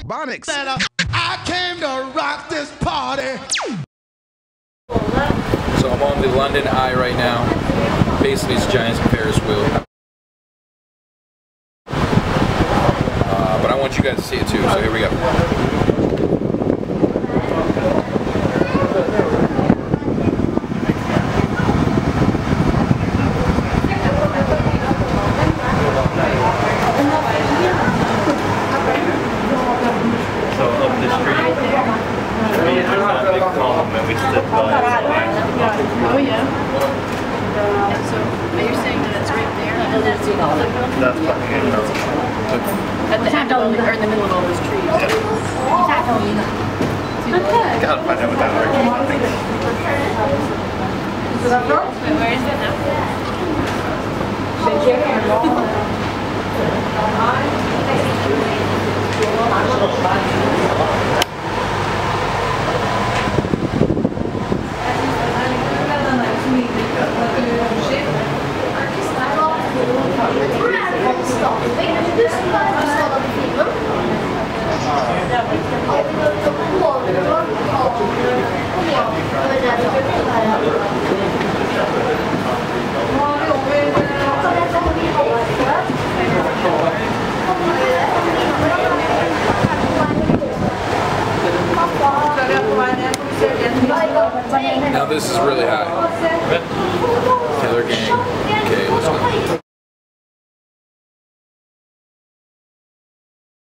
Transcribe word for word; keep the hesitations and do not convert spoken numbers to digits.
Bonics. I came to rock this party. So I'm on the London Eye right now. Basically, it's Giant's Ferris wheel. Uh, but I want you guys to see it too, so here we go. So up the street, to me, there's that big column that we stood by. Oh yeah. And so, but you're saying that it's right there? That's fucking incredible. At the end of all the, or in the middle of all those trees? Yeah. Okay. Gotta find out what that argument thinks. Wait, where is it Now this is really high. Taylor Gang. Okay, let's go.